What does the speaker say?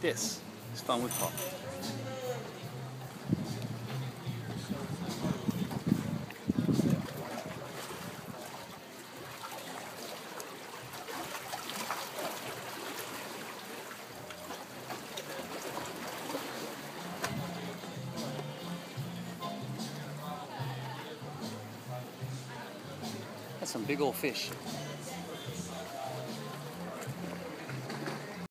Yes, it's fun with pop. That's some big old fish.